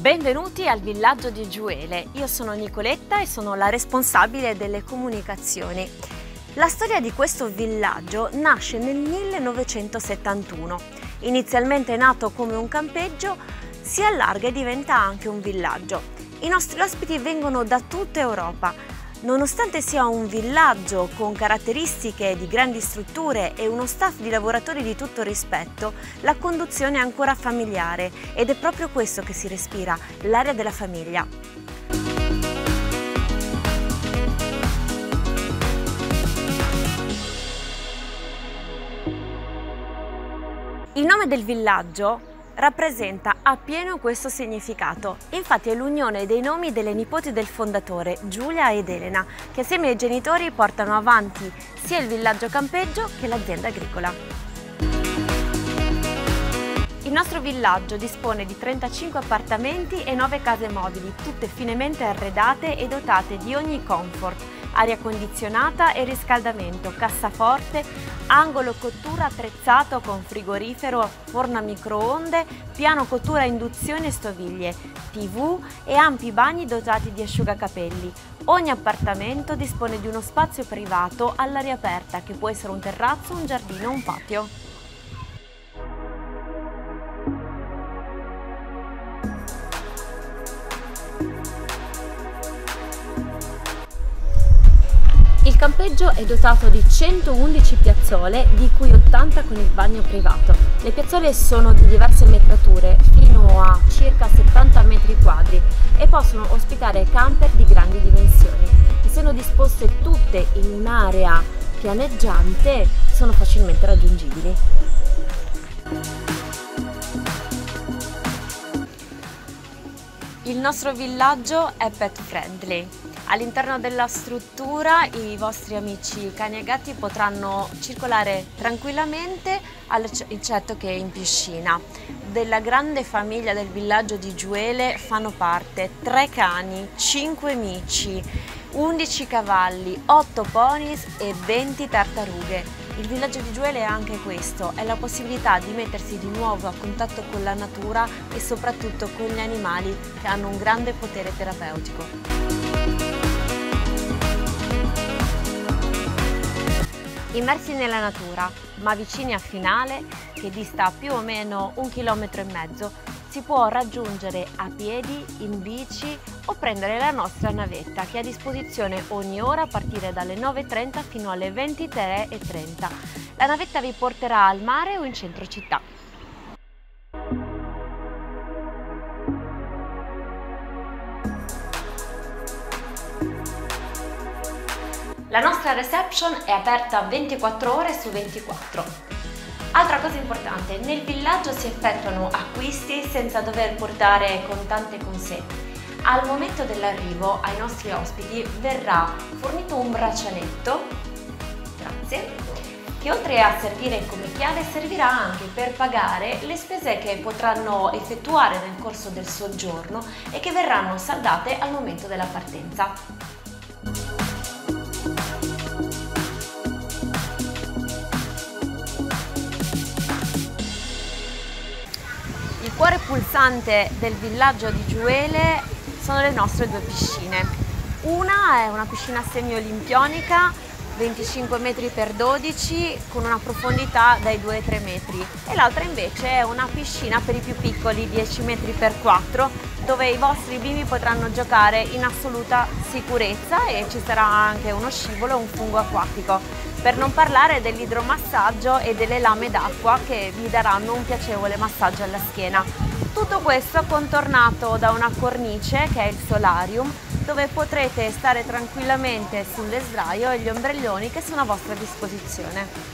Benvenuti al villaggio di Giuele. Io sono Nicoletta e sono la responsabile delle comunicazioni. La storia di questo villaggio nasce nel 1971. Inizialmente nato come un campeggio, si allarga e diventa anche un villaggio. I nostri ospiti vengono da tutta Europa. Nonostante sia un villaggio con caratteristiche di grandi strutture e uno staff di lavoratori di tutto rispetto, la conduzione è ancora familiare ed è proprio questo che si respira, l'aria della famiglia. Il nome del villaggio rappresenta appieno questo significato. Infatti è l'unione dei nomi delle nipoti del fondatore, Giulia ed Elena, che assieme ai genitori portano avanti sia il villaggio campeggio che l'azienda agricola. Il nostro villaggio dispone di 35 appartamenti e 9 case mobili, tutte finemente arredate e dotate di ogni comfort, aria condizionata e riscaldamento, cassaforte, angolo cottura attrezzato con frigorifero, forno a microonde, piano cottura a induzione e stoviglie, TV e ampi bagni dotati di asciugacapelli. Ogni appartamento dispone di uno spazio privato all'aria aperta che può essere un terrazzo, un giardino o un patio. Il campeggio è dotato di 111 piazzole, di cui 80 con il bagno privato. Le piazzole sono di diverse metrature, fino a circa 70 metri quadri, e possono ospitare camper di grandi dimensioni. Essendo disposte tutte in un'area pianeggiante, sono facilmente raggiungibili. Il nostro villaggio è pet friendly. All'interno della struttura i vostri amici cani e gatti potranno circolare tranquillamente, eccetto che in piscina. Della grande famiglia del villaggio di Giuele fanno parte 3 cani, 5 mici, 11 cavalli, 8 ponies e 20 tartarughe. Il villaggio di Giuele è anche questo, è la possibilità di mettersi di nuovo a contatto con la natura e soprattutto con gli animali che hanno un grande potere terapeutico. Immersi nella natura, ma vicini a Finale, che dista più o meno 1,5 km, si può raggiungere a piedi, in bici o prendere la nostra navetta che è a disposizione ogni ora a partire dalle 9:30 fino alle 23:30. La navetta vi porterà al mare o in centro città. La nostra reception è aperta 24 ore su 24. Altra cosa importante, nel villaggio si effettuano acquisti senza dover portare contante con sé. Al momento dell'arrivo ai nostri ospiti verrà fornito un braccialetto, grazie, che oltre a servire come chiave servirà anche per pagare le spese che potranno effettuare nel corso del soggiorno e che verranno saldate al momento della partenza. Il cuore pulsante del villaggio di Giuele sono le nostre 2 piscine. Una è una piscina semi-olimpionica, 25 metri x 12, con una profondità dai 2 ai 3 metri, e l'altra invece è una piscina per i più piccoli, 10 metri x 4, dove i vostri bimbi potranno giocare in assoluta sicurezza e ci sarà anche uno scivolo e un fungo acquatico. Per non parlare dell'idromassaggio e delle lame d'acqua che vi daranno un piacevole massaggio alla schiena. Tutto questo contornato da una cornice che è il solarium, dove potrete stare tranquillamente sulle sdraio e gli ombrelloni che sono a vostra disposizione.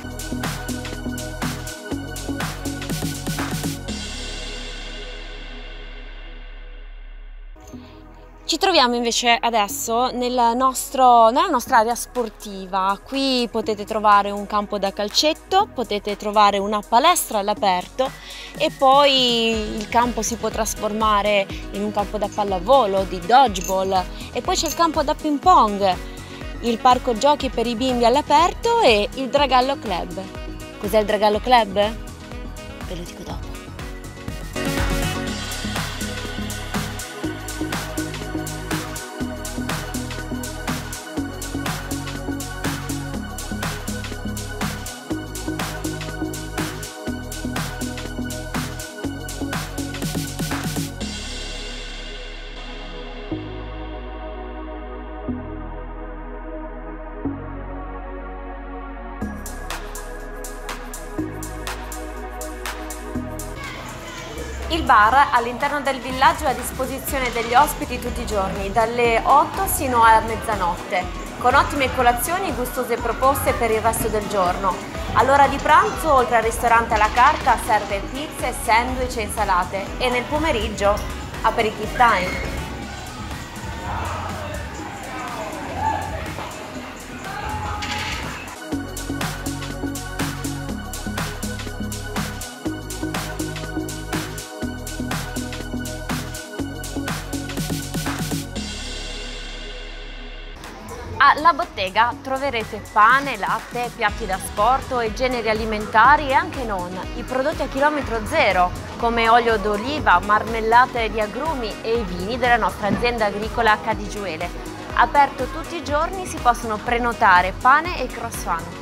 Ci troviamo invece adesso nella nostra area sportiva. Qui potete trovare un campo da calcetto, potete trovare una palestra all'aperto e poi il campo si può trasformare in un campo da pallavolo, di dodgeball, e poi c'è il campo da ping pong, il parco giochi per i bimbi all'aperto e il Dragallo Club. Cos'è il Dragallo Club? Ve lo dico dopo. Il bar all'interno del villaggio è a disposizione degli ospiti tutti i giorni, dalle 8 sino a mezzanotte, con ottime colazioni e gustose proposte per il resto del giorno. All'ora di pranzo, oltre al ristorante à la carta, serve pizze, sandwich e insalate, e nel pomeriggio aperitif time. Alla bottega troverete pane, latte, piatti da sport e generi alimentari e anche non, i prodotti a chilometro zero come olio d'oliva, marmellate di agrumi e i vini della nostra azienda agricola Cadigiuele. Aperto tutti i giorni, si possono prenotare pane e croissant.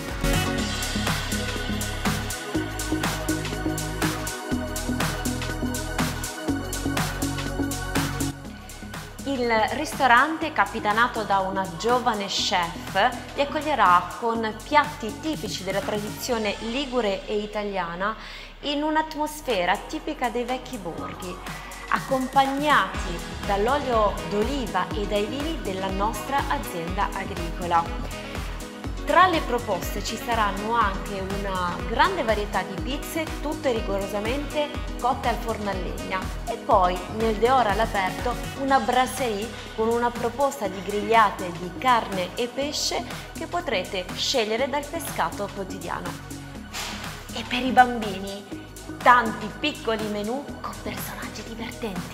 Il ristorante, capitanato da una giovane chef, li accoglierà con piatti tipici della tradizione ligure e italiana in un'atmosfera tipica dei vecchi borghi, accompagnati dall'olio d'oliva e dai vini della nostra azienda agricola. Tra le proposte ci saranno anche una grande varietà di pizze, tutte rigorosamente cotte al forno a legna, e poi nel dehors all'aperto una brasserie con una proposta di grigliate di carne e pesce che potrete scegliere dal pescato quotidiano. E per i bambini tanti piccoli menù con personaggi divertenti.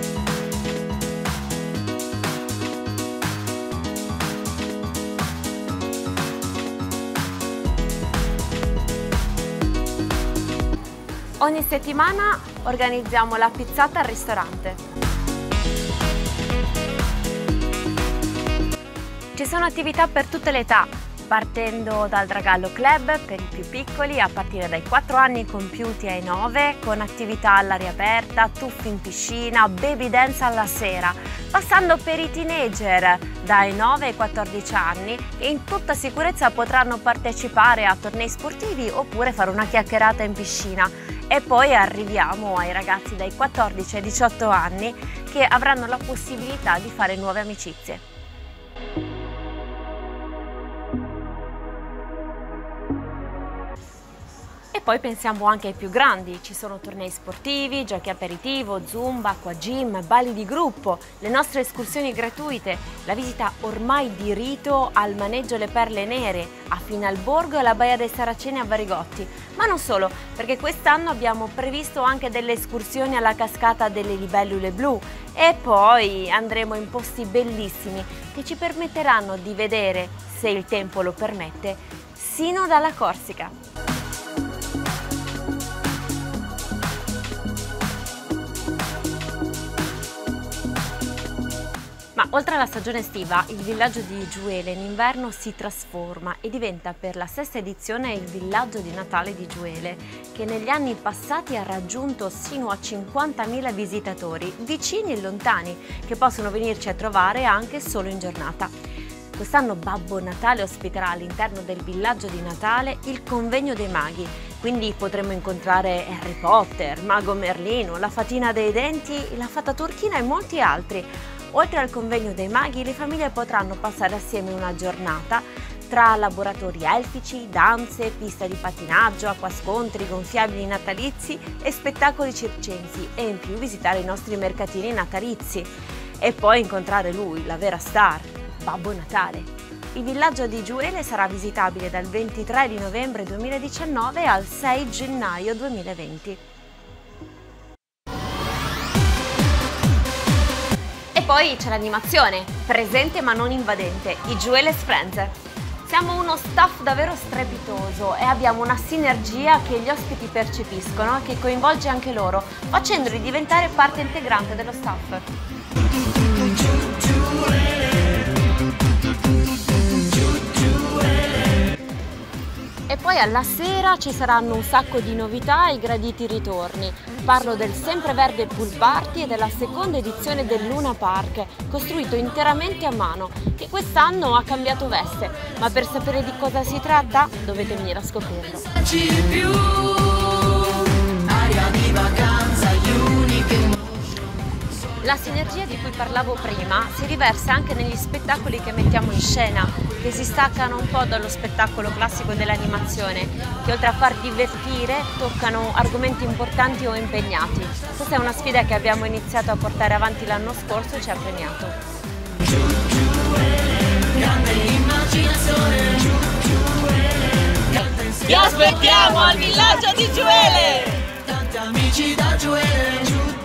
Ogni settimana organizziamo la pizzata al ristorante. Ci sono attività per tutte le età, partendo dal Dragallo Club per i più piccoli a partire dai 4 anni compiuti ai 9, con attività all'aria aperta, tuffi in piscina, baby dance alla sera, passando per i teenager dai 9 ai 14 anni che in tutta sicurezza potranno partecipare a tornei sportivi oppure fare una chiacchierata in piscina. E poi arriviamo ai ragazzi dai 14 ai 18 anni che avranno la possibilità di fare nuove amicizie. E poi pensiamo anche ai più grandi, ci sono tornei sportivi, giochi aperitivo, zumba, acqua gym, balli di gruppo, le nostre escursioni gratuite, la visita ormai di rito al maneggio Le Perle Nere, a Finalborgo e alla Baia dei Saraceni a Varigotti. Ma non solo, perché quest'anno abbiamo previsto anche delle escursioni alla cascata delle Libellule Blu e poi andremo in posti bellissimi che ci permetteranno di vedere, se il tempo lo permette, sino dalla Corsica. Ma oltre alla stagione estiva, il villaggio di Giuele in inverno si trasforma e diventa per la 6ª edizione il villaggio di Natale di Giuele, che negli anni passati ha raggiunto sino a 50.000 visitatori, vicini e lontani, che possono venirci a trovare anche solo in giornata. Quest'anno Babbo Natale ospiterà all'interno del villaggio di Natale il convegno dei maghi, quindi potremo incontrare Harry Potter, Mago Merlino, la Fatina dei Denti, la Fata Turchina e molti altri. Oltre al convegno dei maghi, le famiglie potranno passare assieme una giornata tra laboratori elfici, danze, pista di pattinaggio, acquascontri, gonfiabili natalizi e spettacoli circensi, e in più visitare i nostri mercatini natalizi e poi incontrare lui, la vera star, Babbo Natale. Il villaggio di Giuele sarà visitabile dal 23 di novembre 2019 al 6 gennaio 2020. E poi c'è l'animazione, presente ma non invadente, i Giuele's Friends. Siamo uno staff davvero strepitoso e abbiamo una sinergia che gli ospiti percepiscono e che coinvolge anche loro, facendoli diventare parte integrante dello staff. E poi alla sera ci saranno un sacco di novità e graditi ritorni. Parlo del Sempreverde Pool Party e della 2ª edizione del Luna Park, costruito interamente a mano, che quest'anno ha cambiato veste. Ma per sapere di cosa si tratta, dovete venire a scoprirlo. La sinergia di cui parlavo prima si riversa anche negli spettacoli che mettiamo in scena, che si staccano un po' dallo spettacolo classico dell'animazione, che oltre a far divertire toccano argomenti importanti o impegnati. Questa è una sfida che abbiamo iniziato a portare avanti l'anno scorso e ci ha premiato. Vi aspettiamo al villaggio di Giuele! Tanti amici da Giuele,